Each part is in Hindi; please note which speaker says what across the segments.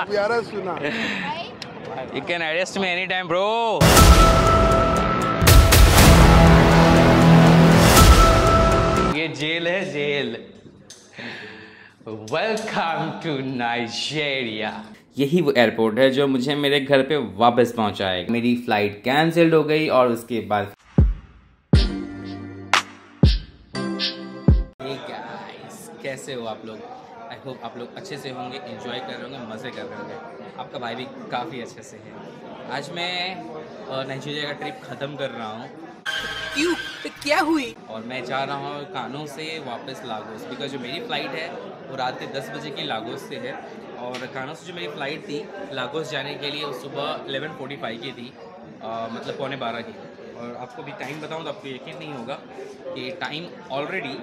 Speaker 1: You can arrest me anytime, bro. ये जेल है, जेल। Welcome to Nigeria. यही वो एयरपोर्ट है जो मुझे मेरे घर पे वापस पहुंचाएगा। मेरी फ्लाइट कैंसिल्ड हो गई और उसके बाद Hey guys, कैसे हो आप लोग? आई होप आप लोग अच्छे से होंगे, एंजॉय कर रहे होंगे, मज़े कर रहे होंगे। आपका भाई भी काफ़ी अच्छे से है। आज मैं नाइजीरिया का ट्रिप ख़त्म कर रहा हूँ।
Speaker 2: क्यों? क्या हुई?
Speaker 1: और मैं जा रहा हूँ कानो से वापस लागोस, बिकॉज जो मेरी फ़्लाइट है वो रात के 10 बजे की लागोस से है। और कानो से जो मेरी फ़्लाइट थी लागोस जाने के लिए वो सुबह 11:45 की थी, मतलब 11:15 की। और आपको भी टाइम बताऊँ तो आपको यकीन नहीं होगा कि टाइम ऑलरेडी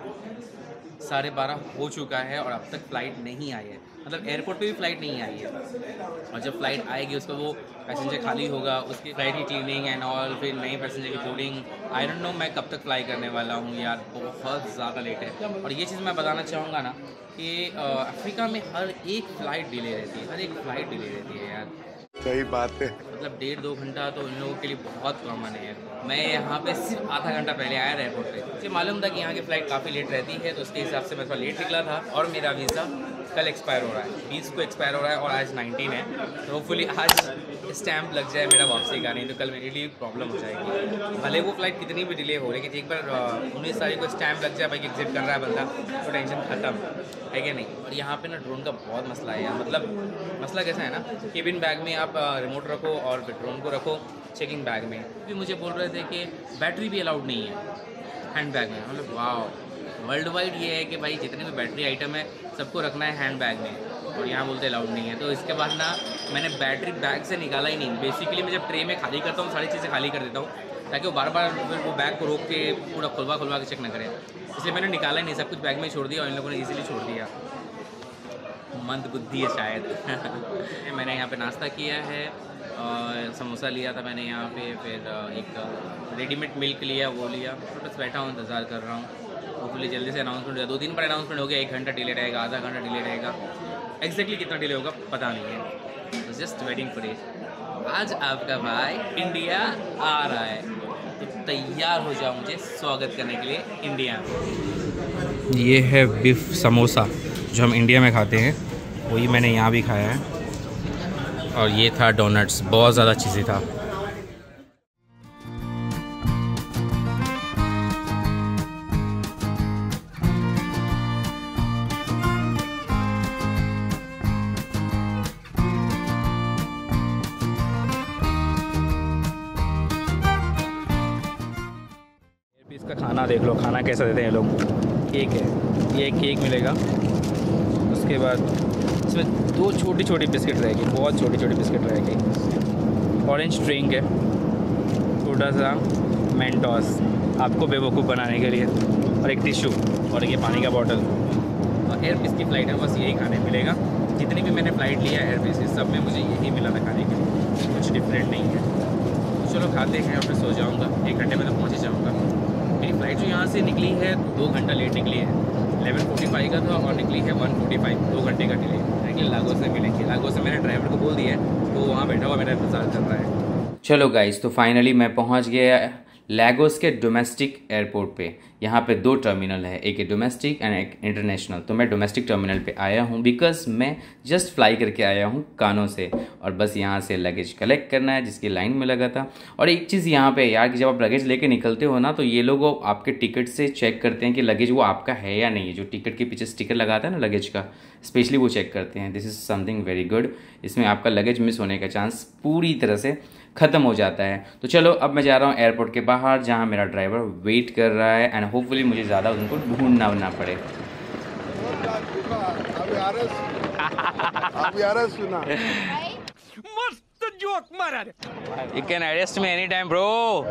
Speaker 1: 12:30 हो चुका है और अब तक फ़्लाइट नहीं आई है। मतलब एयरपोर्ट पे भी फ़्लाइट नहीं आई है। और जब फ़्लाइट आएगी उसका वो पैसेंजर खाली होगा, उसकी फ़्लाइट की क्लीनिंग एंड ऑल, फिर नए पैसेंजर की बोर्डिंग। आई डोंट नो मैं कब तक फ्लाई करने वाला हूँ यार, बहुत ज़्यादा लेट है। और ये चीज़ मैं बताना चाहूँगा ना कि अफ्रीका में हर एक फ़्लाइट डिले रहती है, हर एक फ़्लाइट डिले रहती है यार।
Speaker 3: सही बात है।
Speaker 1: मतलब 1.5-2 घंटा तो उन लोगों के लिए बहुत कॉमन है। मैं यहाँ पे सिर्फ आधा घंटा पहले आया एयरपोर्ट पे। मुझे मालूम था कि यहाँ की फ़्लाइट काफ़ी लेट रहती है, तो उसके हिसाब से मैं थोड़ा लेट निकला था। और मेरा वीज़ा कल एक्सपायर हो रहा है, 20 को एक्सपायर हो रहा है और आज 19 है। तो होपफुली आज स्टैम्प लग जाए मेरा वापसी का, नहीं तो कल मेरे लिए प्रॉब्लम हो जाएगी। भले वो फ़्लाइट कितनी भी डिले हो, लेकिन एक बार 19 तारीख को स्टैम्प लग जाए भाई एग्जिट कर रहा है बंदा, तो टेंशन ख़त्म है कि नहीं। और यहाँ पे ना ड्रोन का बहुत मसला है यार। मतलब मसला कैसा है ना, केबिन बैग में आप रिमोट रखो और फिर ड्रोन को रखो चेकिंग बैग में। भी मुझे बोल रहे थे कि बैटरी भी अलाउड नहीं है हैंड बैग में। मतलब वाह, वर्ल्ड वाइड ये है कि भाई जितने भी बैटरी आइटम है सबको रखना है हैंड बैग में, और यहाँ बोलते अलाउड नहीं है। तो इसके बाद ना मैंने बैटरी बैग से निकाला ही नहीं। बेसिकली मैं जब ट्रे में खाली करता हूँ सारी चीज़ें खाली कर देता हूँ, ताकि वो बार बार फिर वो बैग को रोक के पूरा खुलवा के चेक ना करें। इसलिए मैंने निकाला ही नहीं, सब कुछ बैग में छोड़ दिया और इन लोगों ने ईजिली छोड़ दिया। मंद बुद्धि है शायद। मैंने यहाँ पे नाश्ता किया है और समोसा लिया था मैंने यहाँ पे, फिर एक रेडीमेड मिल्क लिया, वो लिया। तो बस बैठा हूँ, इंतज़ार कर रहा हूँ। होपफुली जल्दी से अनाउंसमेंट हो गया। 2 दिन पर अनाउंसमेंट हो गया। 1 घंटा डिले रहेगा, आधा घंटा डिले रहेगा, एग्जैक्टली कितना डिले होगा पता नहीं है। Just waiting for it. आज आपका भाई इंडिया आ रहा है, तो तैयार हो जाओ मुझे स्वागत करने के लिए इंडिया में। ये है बीफ समोसा जो हम इंडिया में खाते हैं, वही मैंने यहाँ भी खाया है। और ये था डोनट्स, बहुत ज़्यादा चीज़ें था। इसका खाना देख लो, खाना कैसा देते हैं ये लोग। केक है, ये केक मिलेगा। उसके बाद इसमें 2 छोटी छोटी बिस्किट रहेगी, बहुत छोटी छोटी बिस्किट रहेगी। ऑरेंज ड्रिंक है, थोड़ा सा मेंटोस आपको बेवकूफ़ बनाने के लिए, और एक टिश्यू, और ये पानी का बॉटल। और एयरपीस की फ़्लाइट है, बस यही खाने मिलेगा। जितनी भी मैंने फ़्लाइट लिया एयरपीस, इस सब में मुझे यही मिला था खाने के लिए, कुछ डिफरेंट नहीं है। तो चलो खाते हैं और फिर सो जाऊँगा। 1 घंटे में तो पहुँच ही जाऊँगा। मेरी फ़्लाइट जो यहाँ से निकली है 2 घंटा लेट निकली है। 11:45 का था और निकली है 1:45, 2 घंटे का डिले। लागोस से मिलेंगे। लागोस से मैंने ड्राइवर को बोल दिया है, तो वहाँ बैठा हुआ मेरा इंतजार कर रहा है। चलो गाइस, तो फाइनली मैं पहुँच गया लागोस के डोमेस्टिक एयरपोर्ट पे। यहाँ पे 2 टर्मिनल है, एक डोमेस्टिक एंड एक इंटरनेशनल। तो मैं डोमेस्टिक टर्मिनल पे आया हूँ बिकॉज मैं जस्ट फ्लाई करके आया हूँ कानो से, और बस यहाँ से लगेज कलेक्ट करना है जिसकी लाइन में लगा था। और एक चीज़ यहाँ पे यार कि जब आप लगेज लेके निकलते हो ना, तो ये लोग आपके टिकट से चेक करते हैं कि लगेज वो आपका है या नहीं है। जो टिकट के पीछे स्टिकर लगाता है ना लगेज का, स्पेशली वो चेक करते हैं। This is something very good. इसमें आपका लगेज मिस होने का चांस पूरी तरह से ख़त्म हो जाता है। तो चलो अब मैं जा रहा हूँ एयरपोर्ट के बाहर, जहाँ मेरा ड्राइवर वेट कर रहा है, एंड होपफुली मुझे ज़्यादा उनको ढूंढना ना पड़े। मस्त जोक मारा। You can arrest me anytime, bro.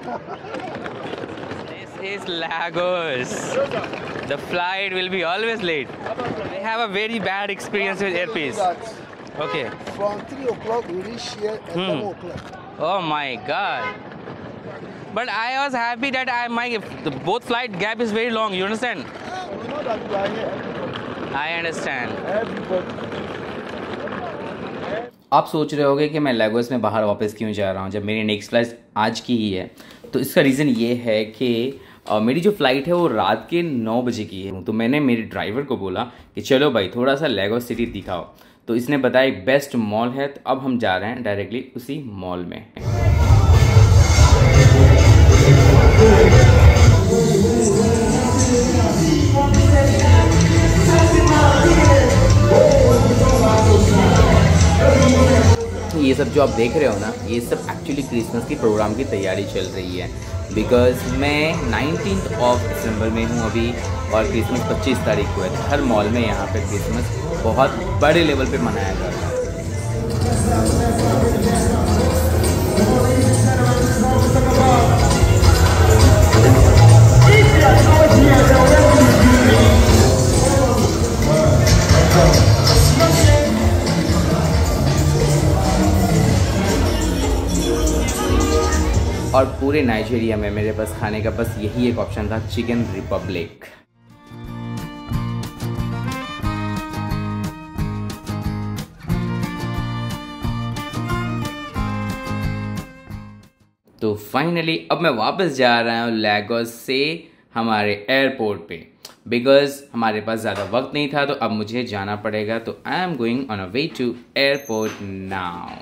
Speaker 1: This is Lagos. The flight will be always late. I have a very bad experience with Airpeace. Okay.
Speaker 3: From 3 o'clock we reach here at 7 o'clock.
Speaker 1: Oh my God. But I was happy that the both flight gap is very long. You understand?
Speaker 3: You know that you are here.
Speaker 1: I understand.
Speaker 3: Everybody.
Speaker 1: आप सोच रहे होगे कि मैं लेगोस में बाहर वापस क्यों जा रहा हूँ जब मेरी नेक्स्ट फ्लाइट आज की ही है। तो इसका रीज़न ये है कि मेरी जो फ़्लाइट है वो रात के 9 बजे की है। तो मैंने मेरे ड्राइवर को बोला कि चलो भाई थोड़ा सा लेगोस सिटी दिखाओ। तो इसने बताया एक बेस्ट मॉल है, तो अब हम जा रहे हैं डायरेक्टली उसी मॉल में। ये सब जो आप देख रहे हो ना, ये सब एक्चुअली क्रिसमस की प्रोग्राम की तैयारी चल रही है। बिकॉज़ मैं 19 दिसंबर में हूँ अभी, और क्रिसमस 25 तारीख को है। तो हर मॉल में यहाँ पे क्रिसमस बहुत बड़े लेवल पे मनाया जा रहा है। और पूरे नाइजीरिया में मेरे पास खाने का बस यही एक ऑप्शन था, चिकन रिपब्लिक। तो फाइनली अब मैं वापस जा रहा हूँ लेगोस से हमारे एयरपोर्ट पे, बिकॉज हमारे पास ज़्यादा वक्त नहीं था, तो अब मुझे जाना पड़ेगा। तो I am going on a way to airport now.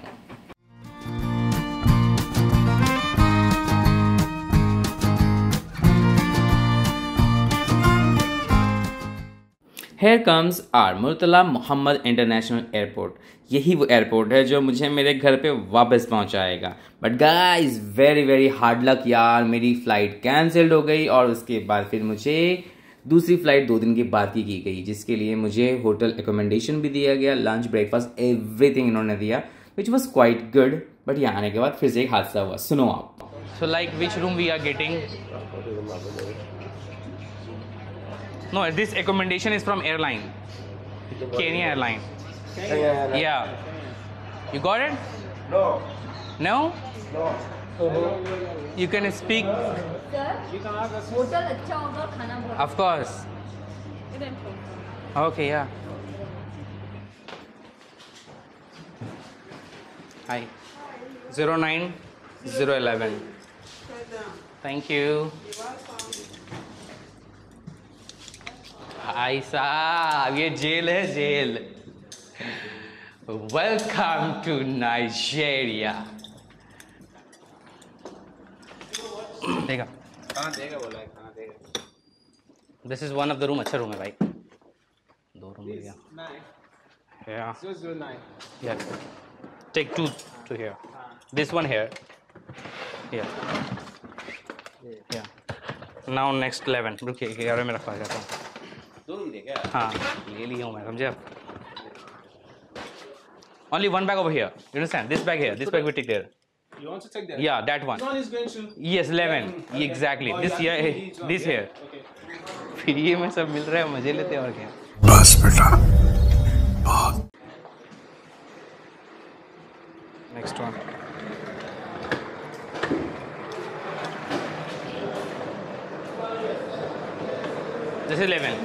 Speaker 1: Here comes our Murtala Mohammed international airport. यही वो एयरपोर्ट है जो मुझे मेरे घर पे वापस पहुंचाएगा। But guys very hard luck यार, मेरी फ़्लाइट कैंसिल्ड हो गई और उसके बाद फिर मुझे दूसरी फ़्लाइट 2 दिन के बाद की गई, जिसके लिए मुझे होटल एकोमोडेशन भी दिया गया, लंच ब्रेकफास्ट एवरीथिंग इन्होंने दिया, which was quite good. But यहाँ आने के बाद फिर से एक हादसा हुआ, सुनो आप। So like which room we are getting? No, this accommodation is from airline. Kenya Airline. Yeah. You got it?
Speaker 3: No.
Speaker 1: No?
Speaker 3: No.
Speaker 1: You can speak.
Speaker 4: Sir hotel अच्छा होगा, खाना बहुत
Speaker 1: Of course. Okay, yeah. Hi. 09011. Thank you. भाई साहब ये जेल है, जेल। Welcome to Nigeria. देगा
Speaker 5: खाना देगा, बोला है खाना देगा।
Speaker 1: This is one of the room. अच्छा रूम है भाई, 2 रूम मिल गया। Yeah.
Speaker 5: 009.
Speaker 1: Yeah. Take 2 to here. This one here. Yeah. Yeah. Now next 11. रुकिए 11 में रखवा जाता हूँ।
Speaker 5: 2 रूम दे क्या?
Speaker 1: हाँ ले लिया हूँ मैं, समझे आप? Only one bag over here. You understand? This bag here. This bag we take there.
Speaker 5: You want to take that?
Speaker 1: Yeah, that one.
Speaker 5: This one is going to.
Speaker 1: Yes, 11. Exactly.
Speaker 5: Oh,
Speaker 1: This
Speaker 5: yeah,
Speaker 1: here,
Speaker 5: each one,
Speaker 1: this
Speaker 5: yeah.
Speaker 1: here.
Speaker 5: Okay.
Speaker 1: फिर ये में सब मिल रहा है, मजे लेते हैं और क्या।
Speaker 3: बस बेटा बहुत।
Speaker 1: Next one. This is 11.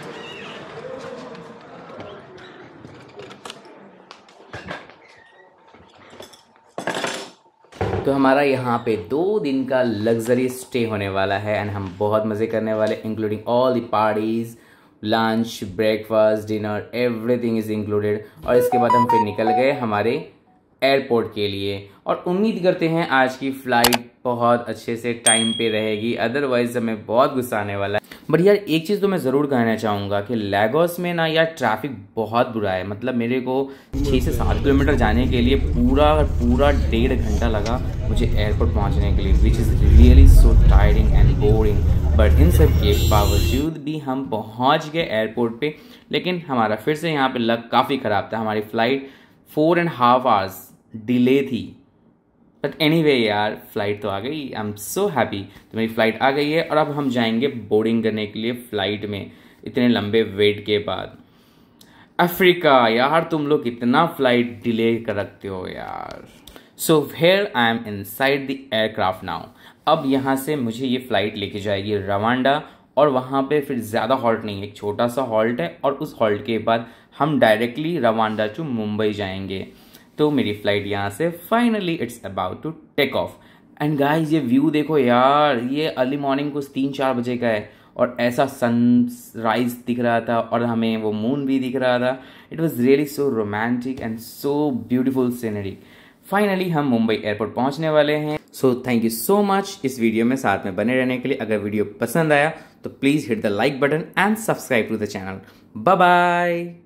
Speaker 1: तो हमारा यहाँ पे 2 दिन का लग्जरी स्टे होने वाला है एंड हम बहुत मज़े करने वाले, including all the parties, lunch, breakfast, dinner, everything is included. और इसके बाद हम फिर निकल गए हमारे एयरपोर्ट के लिए और उम्मीद करते हैं आज की फ़्लाइट बहुत अच्छे से टाइम पे रहेगी, अदरवाइज़ हमें बहुत गुस्सा आने वाला है। बट यार एक चीज़ तो मैं ज़रूर कहना चाहूँगा कि लेगोस में ना यार ट्रैफिक बहुत बुरा है। मतलब मेरे को 6 से 7 किलोमीटर जाने के लिए पूरा 1.5 घंटा लगा मुझे एयरपोर्ट पहुँचने के लिए, which is really so tiring and boring. But इन सब के बावजूद भी हम पहुँच गए एयरपोर्ट पे, लेकिन हमारा फिर से यहाँ पे लक काफ़ी ख़राब था। हमारी फ़्लाइट 4.5 आवर्स डिले थी। बट एनीवे यार फ़्लाइट तो आ गई, आई एम सो हैप्पी। तो मेरी फ़्लाइट आ गई है और अब हम जाएंगे बोर्डिंग करने के लिए फ़्लाइट में, इतने लंबे वेट के बाद। अफ्रीका यार तुम लोग कितना फ़्लाइट डिले कर रखते हो यार। So here I am inside the aircraft now. अब यहाँ से मुझे ये फ़्लाइट लेके जाएगी रवांडा और वहाँ पे फिर ज़्यादा हॉल्ट नहीं है, एक छोटा सा हॉल्ट है और उस हॉल्ट के बाद हम डायरेक्टली रवांडा टू मुंबई जाएंगे। तो मेरी फ्लाइट यहाँ से finally it's about to take off. And guys ये व्यू देखो यार, ये अर्ली मॉर्निंग कुछ 3-4 बजे का है और ऐसा सनराइज दिख रहा था और हमें वो मून भी दिख रहा था। It was really so romantic and so beautiful scenery. Finally हम मुंबई एयरपोर्ट पहुंचने वाले हैं। So thank you so much इस वीडियो में साथ में बने रहने के लिए। अगर वीडियो पसंद आया तो please hit the like button and subscribe to the channel. Bye bye.